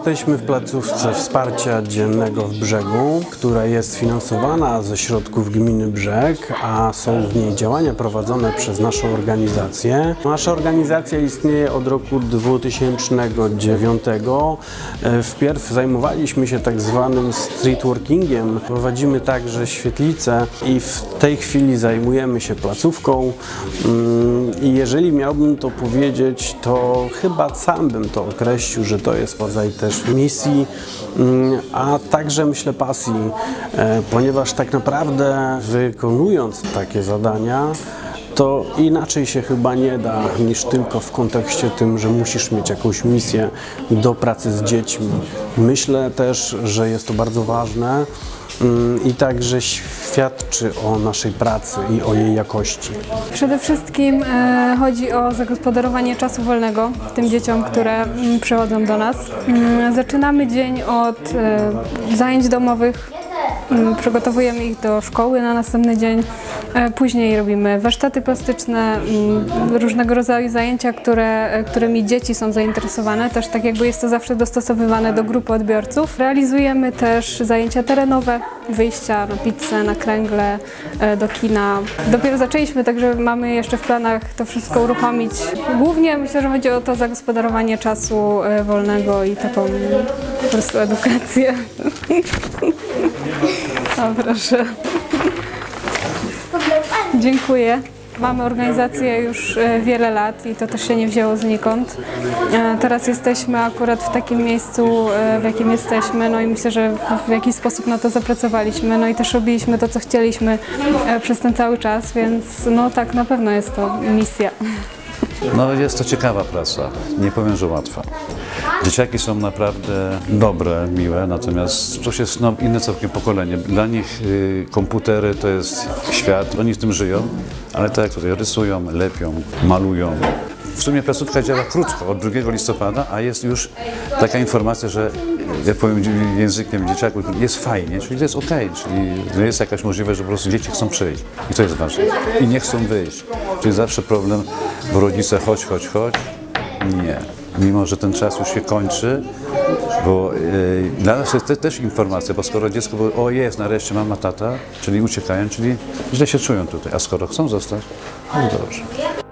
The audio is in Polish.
Jesteśmy w placówce wsparcia dziennego w Brzegu, która jest finansowana ze środków gminy Brzeg, a są w niej działania prowadzone przez naszą organizację. Nasza organizacja istnieje od roku 2009. Wpierw zajmowaliśmy się tak zwanym streetworkingiem. Prowadzimy także świetlice i w tej chwili zajmujemy się placówką. I jeżeli miałbym to powiedzieć, to chyba sam bym to określił, że to jest rodzaj też misji, a także myślę pasji, ponieważ tak naprawdę wykonując takie zadania, to inaczej się chyba nie da niż tylko w kontekście tym, że musisz mieć jakąś misję do pracy z dziećmi. Myślę też, że jest to bardzo ważne i także świadczy o naszej pracy i o jej jakości. Przede wszystkim chodzi o zagospodarowanie czasu wolnego tym dzieciom, które przychodzą do nas. Zaczynamy dzień od zajęć domowych. Przygotowujemy ich do szkoły na następny dzień. Później robimy warsztaty plastyczne, różnego rodzaju zajęcia, którymi dzieci są zainteresowane. Też tak jakby jest to zawsze dostosowywane do grupy odbiorców. Realizujemy też zajęcia terenowe, wyjścia na pizzę, na kręgle, do kina. Dopiero zaczęliśmy, także mamy jeszcze w planach to wszystko uruchomić. Głównie myślę, że chodzi o to zagospodarowanie czasu wolnego i taką po prostu edukację. O, proszę. Dziękuję. Mamy organizację już wiele lat i to też się nie wzięło znikąd. Teraz jesteśmy akurat w takim miejscu, w jakim jesteśmy, no i myślę, że w jakiś sposób na to zapracowaliśmy, no i też robiliśmy to, co chcieliśmy przez ten cały czas, więc no tak, na pewno jest to misja. No jest to ciekawa praca, nie powiem, że łatwa. Dzieciaki są naprawdę dobre, miłe, natomiast to jest inne całkiem pokolenie. Dla nich komputery to jest świat, oni w tym żyją, ale tak jak tutaj rysują, lepią, malują. W sumie placówka działa krótko, od 2 listopada, a jest już taka informacja, że jak powiem językiem dzieciaków, jest fajnie, czyli to jest okej, czyli jest jakaś możliwość, że po prostu dzieci chcą przyjść i to jest ważne. I nie chcą wyjść. Czyli zawsze problem, bo rodzice chodź. Nie. Mimo że ten czas już się kończy, bo dla nas jest też informacja, bo skoro dziecko było, o jest, nareszcie mama, tata, czyli uciekają, czyli źle się czują tutaj, a skoro chcą zostać, no dobrze.